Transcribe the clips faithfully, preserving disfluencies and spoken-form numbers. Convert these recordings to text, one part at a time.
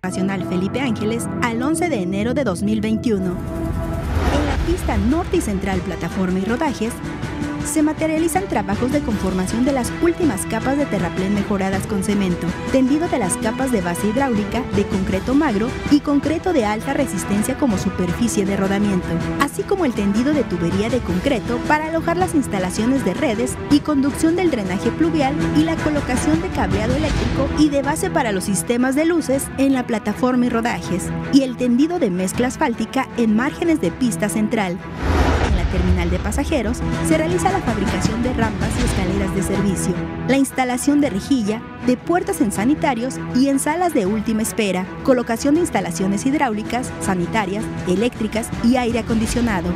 Internacional Felipe Ángeles al once de enero de dos mil veintiuno. En la pista norte y central Plataforma y Rodajes, se materializan trabajos de conformación de las últimas capas de terraplén mejoradas con cemento, tendido de las capas de base hidráulica, de concreto magro y concreto de alta resistencia como superficie de rodamiento, así como el tendido de tubería de concreto para alojar las instalaciones de redes y conducción del drenaje pluvial y la colocación de cableado eléctrico y de base para los sistemas de luces en la plataforma y rodajes, y el tendido de mezcla asfáltica en márgenes de pista central. Terminal de pasajeros, se realiza la fabricación de rampas y escaleras de servicio, la instalación de rejilla, de puertas en sanitarios y en salas de última espera, colocación de instalaciones hidráulicas, sanitarias, eléctricas y aire acondicionado.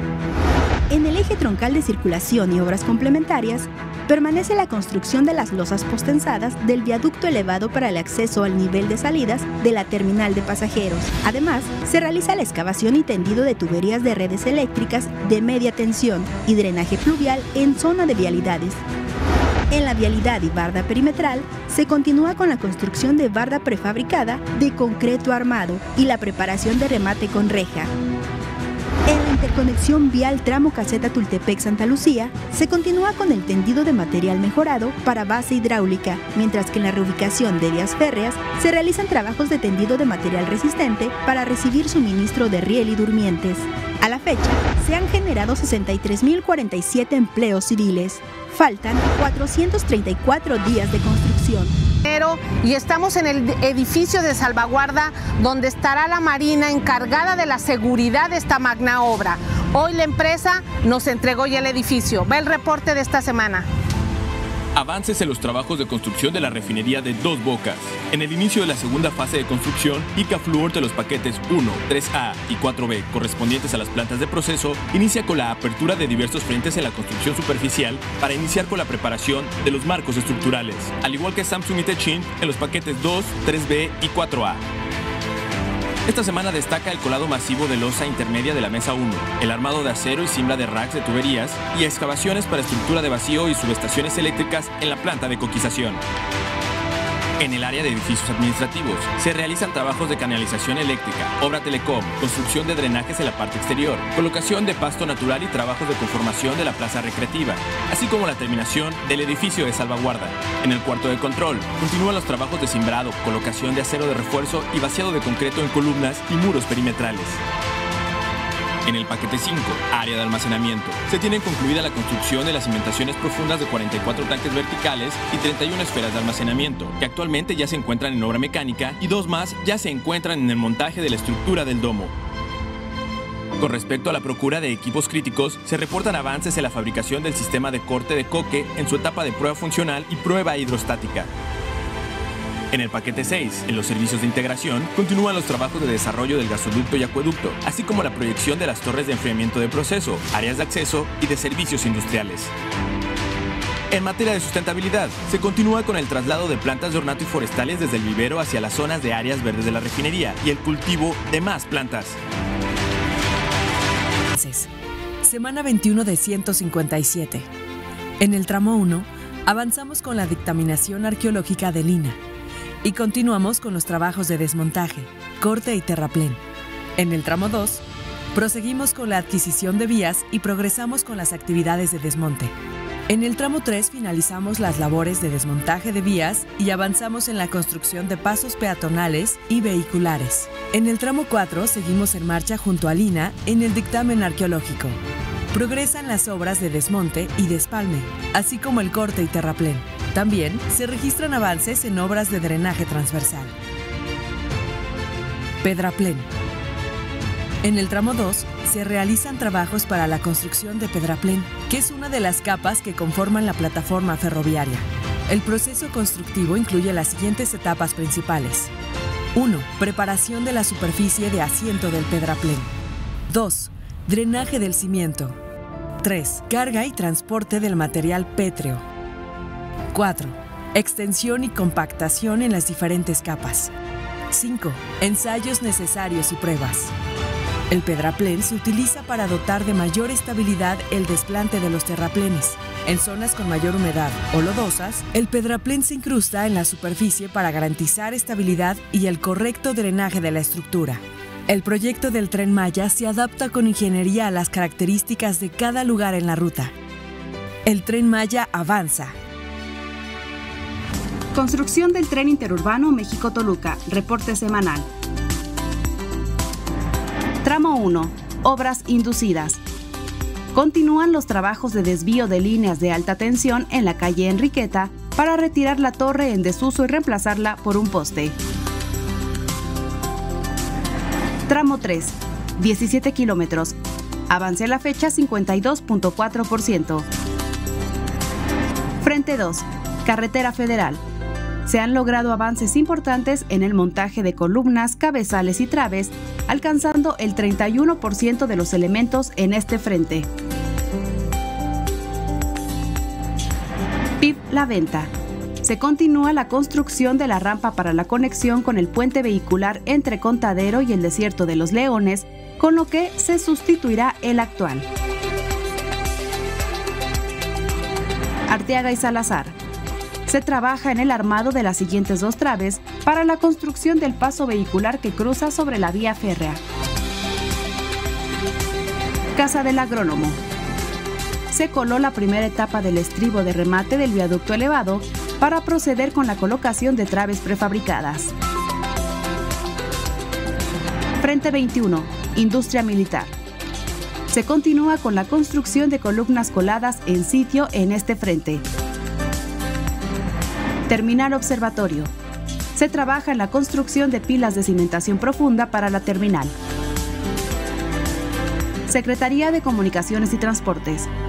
En el eje troncal de circulación y obras complementarias, permanece la construcción de las losas postensadas del viaducto elevado para el acceso al nivel de salidas de la terminal de pasajeros. Además, se realiza la excavación y tendido de tuberías de redes eléctricas de media tensión y drenaje pluvial en zona de vialidades. En la vialidad y barda perimetral, se continúa con la construcción de barda prefabricada de concreto armado y la preparación de remate con reja. En la interconexión vial tramo Caseta Tultepec-Santa Lucía, se continúa con el tendido de material mejorado para base hidráulica, mientras que en la reubicación de vías férreas se realizan trabajos de tendido de material resistente para recibir suministro de riel y durmientes. A la fecha, se han generado sesenta y tres mil cuarenta y siete empleos civiles. Faltan cuatrocientos treinta y cuatro días de construcción. Y estamos en el edificio de salvaguarda donde estará la Marina encargada de la seguridad de esta magna obra. Hoy la empresa nos entregó ya el edificio. Ve el reporte de esta semana. Avances en los trabajos de construcción de la refinería de Dos Bocas. En el inicio de la segunda fase de construcción, Icafluor de los paquetes uno, tres A y cuatro B correspondientes a las plantas de proceso inicia con la apertura de diversos frentes en la construcción superficial para iniciar con la preparación de los marcos estructurales, al igual que Samsung y Techin en los paquetes dos, tres B y cuatro A. Esta semana destaca el colado masivo de losa intermedia de la mesa uno, el armado de acero y cimbra de racks de tuberías y excavaciones para estructura de vacío y subestaciones eléctricas en la planta de coquización. En el área de edificios administrativos, se realizan trabajos de canalización eléctrica, obra telecom, construcción de drenajes en la parte exterior, colocación de pasto natural y trabajos de conformación de la plaza recreativa, así como la terminación del edificio de salvaguarda. En el cuarto de control, continúan los trabajos de cimbrado, colocación de acero de refuerzo y vaciado de concreto en columnas y muros perimetrales. En el paquete cinco, área de almacenamiento, se tiene concluida la construcción de las cimentaciones profundas de cuarenta y cuatro tanques verticales y treinta y una esferas de almacenamiento, que actualmente ya se encuentran en obra mecánica y dos más ya se encuentran en el montaje de la estructura del domo. Con respecto a la procura de equipos críticos, se reportan avances en la fabricación del sistema de corte de coque en su etapa de prueba funcional y prueba hidrostática. En el paquete seis, en los servicios de integración, continúan los trabajos de desarrollo del gasoducto y acueducto, así como la proyección de las torres de enfriamiento de proceso, áreas de acceso y de servicios industriales. En materia de sustentabilidad, se continúa con el traslado de plantas de ornato y forestales desde el vivero hacia las zonas de áreas verdes de la refinería y el cultivo de más plantas. Semana veintiuno de ciento cincuenta y siete. En el tramo uno, avanzamos con la dictaminación arqueológica de Lina y continuamos con los trabajos de desmontaje, corte y terraplén. En el tramo dos, proseguimos con la adquisición de vías y progresamos con las actividades de desmonte. En el tramo tres finalizamos las labores de desmontaje de vías y avanzamos en la construcción de pasos peatonales y vehiculares. En el tramo cuatro seguimos en marcha junto a Lina en el dictamen arqueológico. Progresan las obras de desmonte y despalme, así como el corte y terraplén. También se registran avances en obras de drenaje transversal. Pedraplén. En el tramo dos se realizan trabajos para la construcción de pedraplén, que es una de las capas que conforman la plataforma ferroviaria. El proceso constructivo incluye las siguientes etapas principales. uno. Preparación de la superficie de asiento del pedraplén. dos. Drenaje del cimiento. tres. Carga y transporte del material pétreo. cuatro. Extensión y compactación en las diferentes capas. cinco. Ensayos necesarios y pruebas. El pedraplén se utiliza para dotar de mayor estabilidad el desplante de los terraplenes. En zonas con mayor humedad o lodosas, el pedraplén se incrusta en la superficie para garantizar estabilidad y el correcto drenaje de la estructura. El proyecto del Tren Maya se adapta con ingeniería a las características de cada lugar en la ruta. El Tren Maya avanza. Construcción del tren interurbano México-Toluca, reporte semanal. Tramo uno. Obras inducidas. Continúan los trabajos de desvío de líneas de alta tensión en la calle Enriqueta para retirar la torre en desuso y reemplazarla por un poste. Tramo tres. diecisiete kilómetros. Avance a la fecha cincuenta y dos punto cuatro por ciento. Frente dos. Carretera Federal. Se han logrado avances importantes en el montaje de columnas, cabezales y traves, alcanzando el treinta y uno por ciento de los elementos en este frente. P I B La Venta. Se continúa la construcción de la rampa para la conexión con el puente vehicular entre Contadero y el Desierto de los Leones, con lo que se sustituirá el actual. Arteaga y Salazar. Se trabaja en el armado de las siguientes dos traves para la construcción del paso vehicular que cruza sobre la vía férrea. Casa del Agrónomo. Se coló la primera etapa del estribo de remate del viaducto elevado para proceder con la colocación de traves prefabricadas. Frente veintiuno. Industria Militar. Se continúa con la construcción de columnas coladas en sitio en este frente. Terminal Observatorio. Se trabaja en la construcción de pilas de cimentación profunda para la terminal. Secretaría de Comunicaciones y Transportes.